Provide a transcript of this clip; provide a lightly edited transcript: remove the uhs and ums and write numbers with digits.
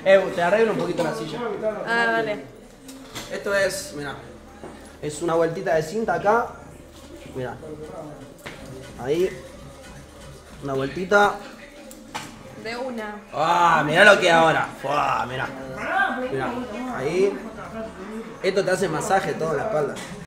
Te arreglo un poquito la silla. Ah, dale. Esto es, mirá, es una vueltita de cinta acá. Mirá. Ahí. Una vueltita. De una. Ah, mirá lo que ahora. Fuah, mirá. Mirá. Ahí. Esto te hace masaje toda la espalda.